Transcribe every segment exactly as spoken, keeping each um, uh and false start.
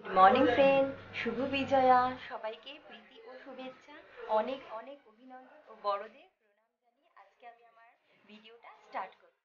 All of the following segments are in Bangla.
মর্নিং ফ্রেন্ড, শুভ বিজয়া। সবাইকে প্রীতি ও শুভেচ্ছা, অনেক অনেক অভিনন্দন ও বড়দের প্রণাম জানিয়ে আজকে আমি আমার ভিডিওটা স্টার্ট করছি।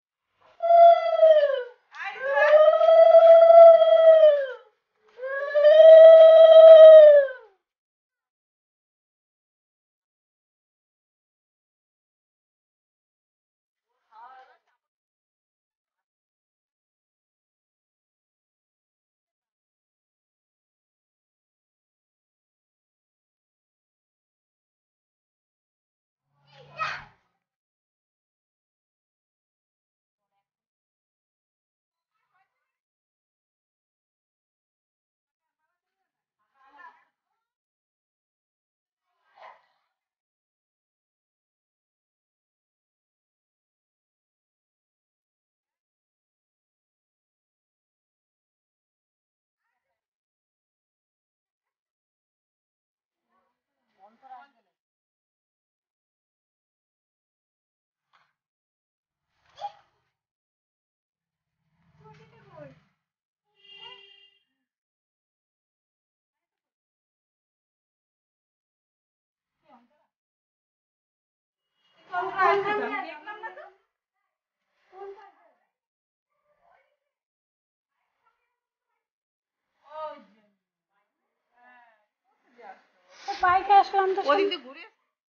বাইকে আসলাম তো ওদিক দিয়ে ঘুরে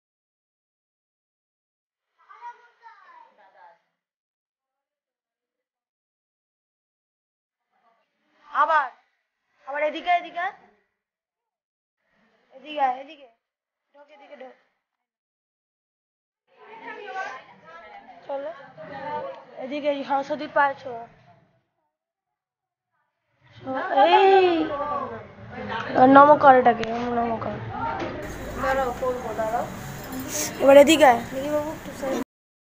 আবার আবার এদিকে এদিকে এদিকে এদিকে ঢোক এদিকে ঢোক চলো এদিকে সরস্বতী পাচ্ছ এই নমকার এটাকে নমকার দাঁড়াও করবো দাঁড়াও এবার এদিকে দেখি বাবু একটু সাইড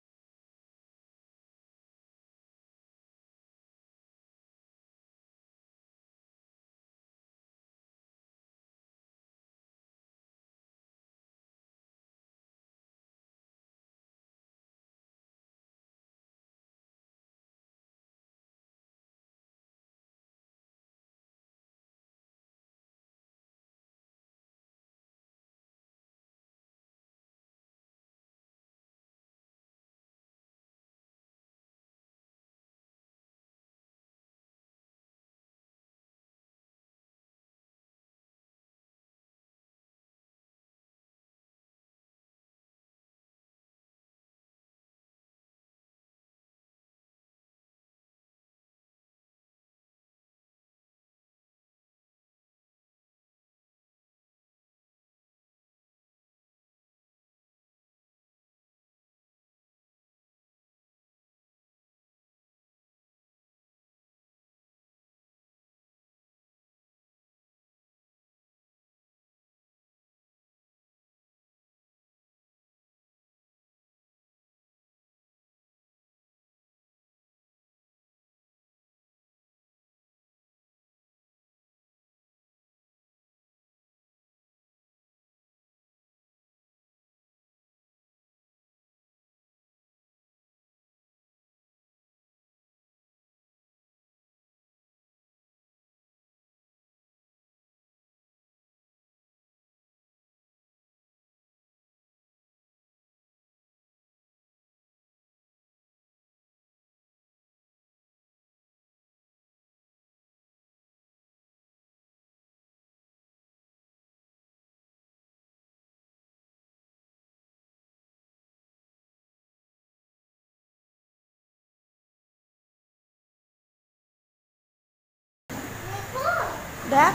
দেখ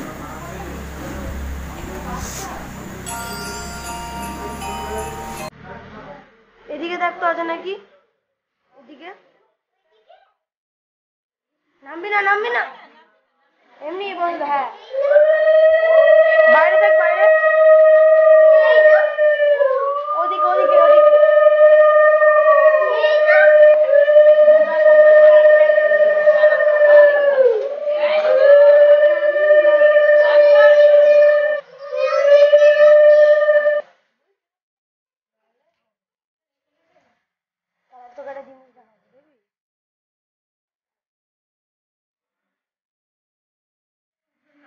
এদিকে দেখ তো আছে নাকি এদিকে নামবি না নামবি না এমনি বন্ধ হ্যাঁ বাইরে দেখ বাইরে ওদিকে ওদিকে ওদিকে তোকে একটা জিনিস দেখাবো দেখবি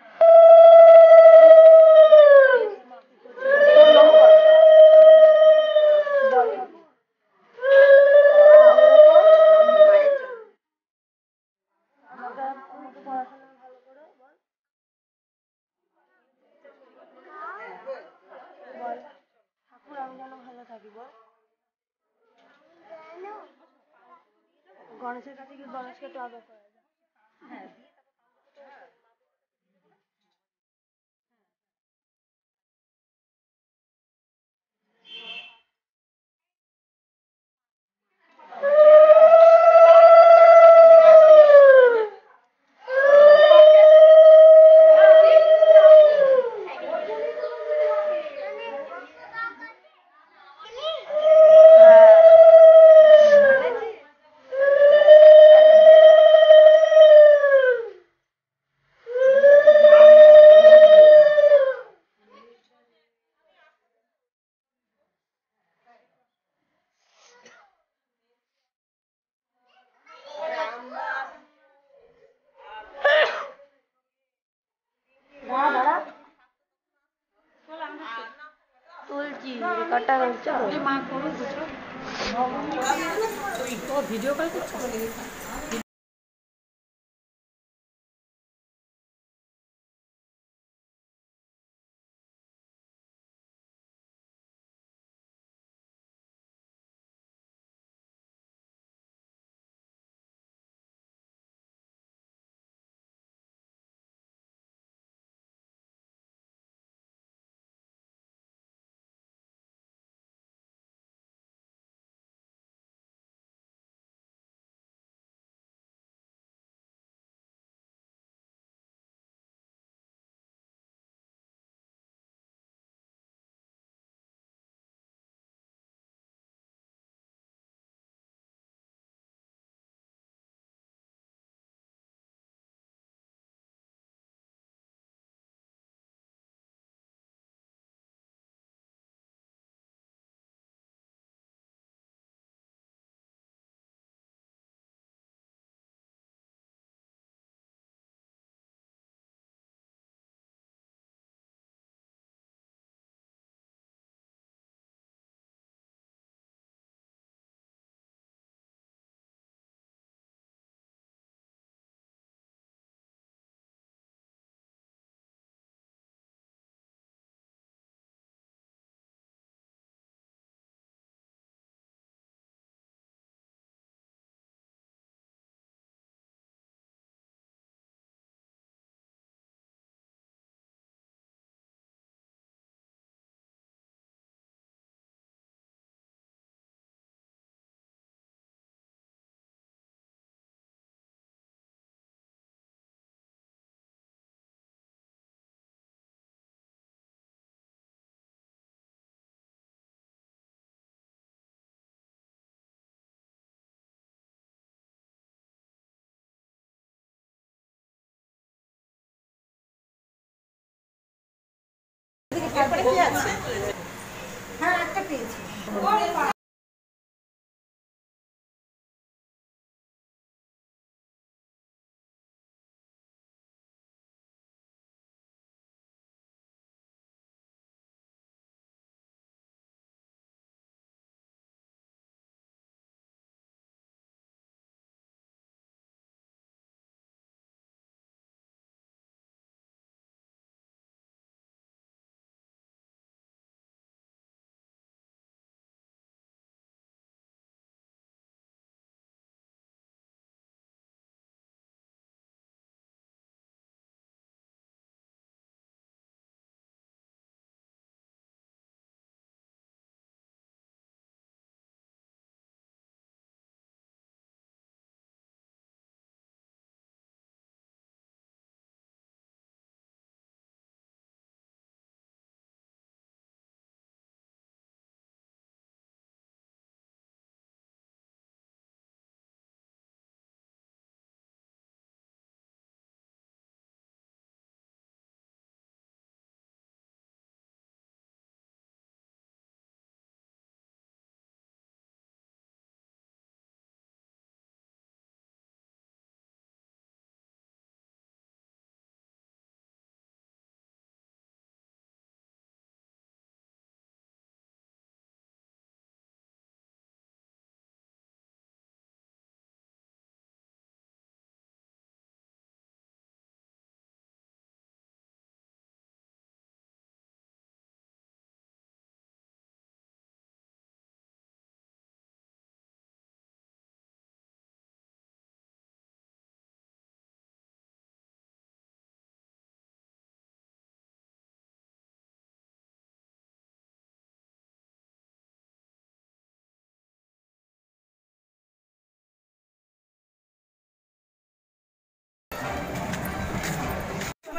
পড়াশোনা ভালো করো বল বল ঠাকুর আমি যেন ভালো থাকি বল গণেশের কাছে কি গণেশকে তো আদর করা যায় দাঁড়া দাঁড়া তুলছি রেকর্ডটা হচ্ছে তো ভিডিও কল করছো?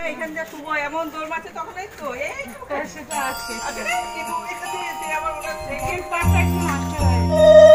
এখানে যা শুভ এমন দৌড় মারছে তখন এই তো এই সেটা আছে কিন্তু এটা দিয়ে আমার ওটা সেকেন্ড পার্টটা একটু নষ্ট হয়েছে